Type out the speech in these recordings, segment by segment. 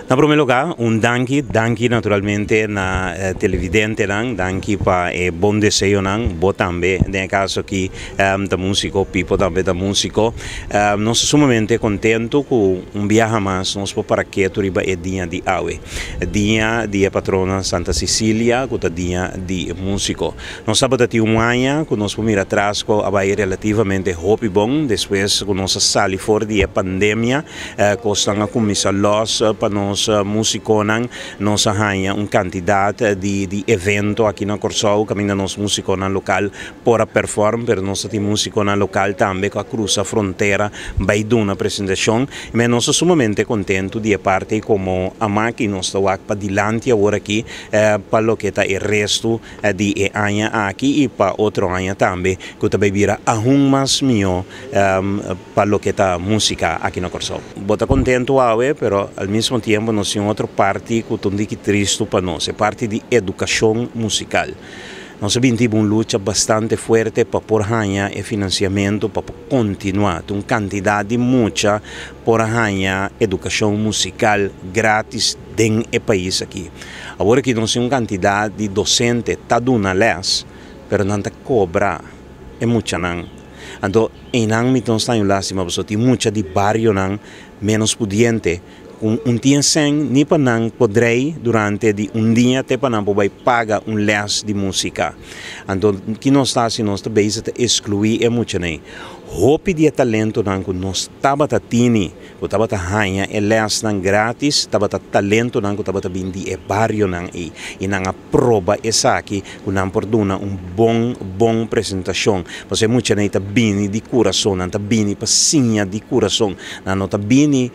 Na primeiro lugar, danke naturalmente na televidente nang, danke pa bom desejo nang, bo tambe, nel caso que da músico, Pipo também da músico. Nós sumamente contento com viaje mais, nós para que turiba é dia de Awe, dia de patrona Santa Cecília, que é dia de músico. Nós sabemos que ano que nós vamos atrás com a vai relativamente hopi bom, depois que nós sali fora da pandemia, costanga começar los para nós musiconan, nós arranha quantidade de evento aqui na Corsou, caminha nós musiconan local para performar, pero nós temos musiconan local também que cruza a fronteira, vai dar uma apresentação, mas nós somos sumamente contentos de parte como a máquina nós está para dilante agora aqui, para o que está o resto de ano aqui e para outro ano também, que também vira aún mais melhor para o que está música aqui na Corsou. Bota contento awe, pero al mesmo tempo nós temos outra parte que é triste para nós, é parte de educação musical. Nós temos uma luta bastante forte para por ganhar financiamento para continuar, uma quantidade muita para ganhar educação musical grátis dentro do país aqui. Agora que nós temos uma quantidade de docentes está dando les, mas não está cobra, é muita não. Então, em âmbito está em lástima, tem muita de bairro não menos pudiente. Dia sem, nem para não poderei durante dia até para não poder pagar les de música. Então, que nós está assim, nós também excluir é muito nem. Hope de talento não que nós estava tini, que estava ganha les não grátis, estava talento não que estava bindi é bairro não e não aprova essa aqui que não perdona bom apresentação. Você muito nem tá bini de coração, não tá bini passinha de coração, não tá bini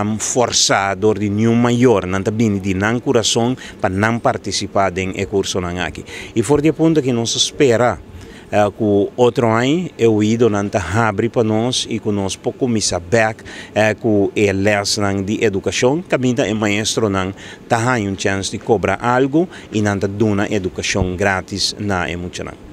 forçado de nenhum maior, não tá bini de não coração para não participar em curso não aqui. E for de ponto que nós espera que outro ano eu ido não abre para nós e que nós pouco me saber que é lesson de educação, caminha é maestro não tá chance de cobrar algo e não dá educação grátis na emocional.